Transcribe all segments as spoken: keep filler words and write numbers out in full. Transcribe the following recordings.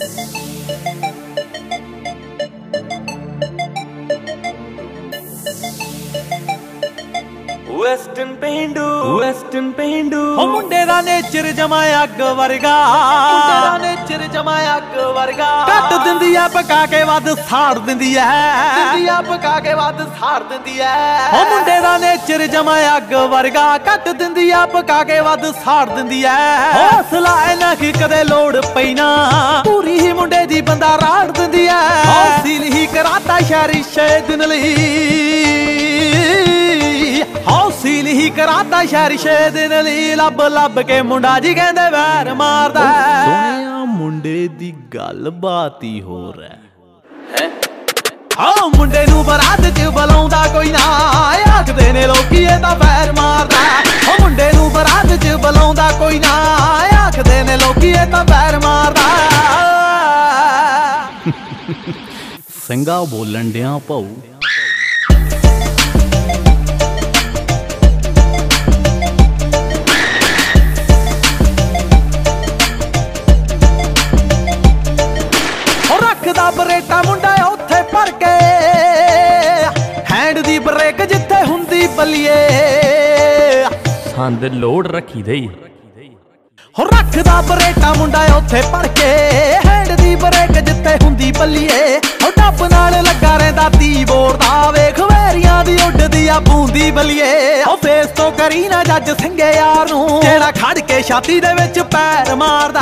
Western ਪੇਂਡੂ western ਪੇਂਡੂ ਓ ਮੁੰਡੇ ਦਾ ਨੇਚਰ ਜਮਾ ਅੱਗ ਵਰਗਾ, ਮੁੰਡੇ ਦਾ ਨੇਚਰ ਜਮਾ ਅੱਗ ਵਰਗਾ। ਕੱਟ ਦਿੰਦੀ ਐ ਪਕਾ ਕੇ ਵੱਧ ਸਾੜ ਦਿੰਦੀ ਐ, ਦਿੰਦੀ ਐ ਪਕਾ ਕੇ ਵੱਧ ਸਾੜ ਦਿੰਦੀ ਐ। ਓ ਮੁੰਡੇ ਦਾ ਨੇਚਰ ਜਮਾ ਅੱਗ ਵਰਗਾ, ਕੱਟ ਦਿੰਦੀ ਐ ਪਕਾ ਕੇ ਵੱਧ ਸਾੜ ਦਿੰਦੀ ਐ। ਹੌਸਲਾ ਇਹਨਾਂ ਕੀ ਕਦੇ ਲੋੜ ਪਈ ਨਾ, ਪੂਰੀ ਹੀ ਮੁੰਡੇ ਦੀ ਬੰਦਾ ਰਾੜ ਦਿੰਦੀ ਐ। ਹੌਸਲ ਹੀ ਕਰਾਤਾ ਸ਼ਹਿਰੀ ਛੇ ਦਿਨ ਲਈ, ਹੌਸਲ ਹੀ ਕਰਾਤਾ ਸ਼ਹਿਰ ਛੇ ਦਿਨ ਲਈ। ਲੱਭ ਲੱਭ ਕੇ ਮੁੰਡਾ ਜੀ ਕਹਿੰਦੇ ਵੈਰ ਮਾਰਦਾ। ਸੋਹਣਿਆ ਮੁੰਡੇ ਦੀ ਗੱਲ ਬਾਤ ਹੀ ਹੋਰ ਹੈ। ਹਾਂ ਮੁੰਡੇ ਨੂੰ ਬਰਾਤ ਚ ਬੁਲਾਉਂਦਾ ਕੋਈ ਨਾ, ਆਖਦੇ ਨੇ ਲੋਕੀ ਇਹ ਤਾਂ ਵੈਰ ਮਾਰਦਾ। ਉਹ ਮੁੰਡੇ ਨੂੰ ਬਰਾਤ ਚ ਬੁਲਾਉਂਦਾ ਕੋਈ ਨਾ, ਆਖਦੇ ਨੇ ਲੋਕੀ ਇਹ ਤਾਂ ਵੈਰ ਮਾਰਦਾ। ਸਿੰਘਾ ਬੋਲਣ ਡਿਆ ਭਾਊ। ਰੱਖਦਾ ਬਰੇਟਾ ਮੁੰਡਾ ਉੱਥੇ ਭਰ ਕੇ, ਹੈਂਡ ਦੀ ਬ੍ਰੇਕ ਜਿੱਥੇ ਹੁੰਦੀ ਬੱਲੀਏ। ਸੰਦ ਲੋਡ ਰੱਖੀ ਦੇ ਹੋ ਰੱਖਦਾ ਬਰੇਟਾ ਮੁੰਡਾ ਉੱਥੇ ਭਰ ਕੇ, ਹੈਂਡ ਦੀ ਬ੍ਰੇਕ ਜਿੱਥੇ ਹੁੰਦੀ ਬੱਲੀਏ। ਹੋ ਡੱਬ ਨਾਲ ਲੱਗਾ ਰਹਿੰਦਾ ਤੀ ਬੋਰਦਾ, ਵੇਖ ਵੈਰੀਆਂ ਦੀ ਉੱਡਦੀ ਆ ਬੂੰਦੀ ਬੱਲੀਏ। ਉਹ ਫੇਸ ਤੋਂ ਕਰੀ ਨਾ ਜੱਜ ਸਿੰਘੇ ਯਾਰ ਨੂੰ, ਜਿਹੜਾ ਖੜ ਕੇ ਛਾਤੀ ਦੇ ਵਿੱਚ ਪੈਰ ਮਾਰਦਾ।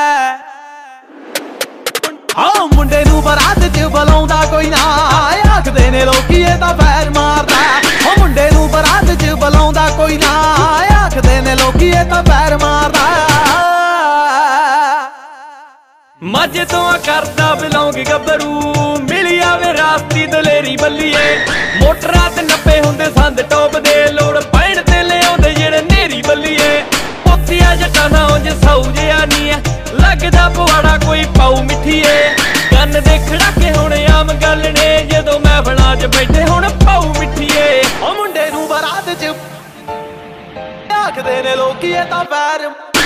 ਹਾਂ ਮੁੰਡੇ ਨੂੰ ਬਰਾਤ ਚ ਬੁਲਾਉਂਦਾ ਕੋਈ ਨਾ, ਆਖਦੇ ਨੇ ਲੋਕੀ ਇਹ ਤਾਂ ਵੈਰ ਮਾਰਦਾ। ਉਹ ਮੁੰਡੇ ਨੂੰ ਬਰਾਤ ਚ ਬੁਲਾਉਂਦਾ ਕੋਈ ਨਾ, ਆਖਦੇ ਨੇ ਲੋਕੀ ਇਹ ਤਾਂ ਵੈਰ ਮਾਰਦਾ। ਮੱਝ ਤੋਂ ਕਰਦਾ ਬਿਲੋਂਗ ਗੱਭਰੂ, ਮਿਲੀ ਆਵੇ ਰਾਸਤੀ ਦਲੇਰੀ ਬੱਲੀਏ। ਮੋਟਰਾਂ ਤੇ ਨੱਪੇ ਹੁੰਦੇ ਸੰਦ ਟੋਪ ਦੇ, ਲੋੜ ਪੈਣ ਤੇ ਲਿਆਉਂਦੇ ਜਿਹੜੇ ਨੇਰੀ ਬੱਲੀਏ। ਪੋਤੀਆ ਜੱਟਾਂ ਦਾ ਉਂਝ ਸੌ ਜਿਆ ਨੀ ਐ, ਲੱਗਦਾ ਪਵਾੜਾ ਕੋਈ ਪਾਉ ਮਿੱਠੀਏ। ਕੰਨ ਦੇ ਖੜਾਕੇ ਹੁਣ ਆਮ ਗੱਲ ਨੇ, ਜਦੋਂ ਮਹਿਫਲਾਂ 'ਚ ਬੈਠੇ ਹੁਣ ਪਾਉ ਮਿੱਠੀਏ। ਉਹ ਮੁੰਡੇ ਨੂੰ ਬਰਾਤ ਚ ਆਖਦੇ ਨੇ ਲੋਕੀ ਇਹ ਤਾਂ ਵੈਰ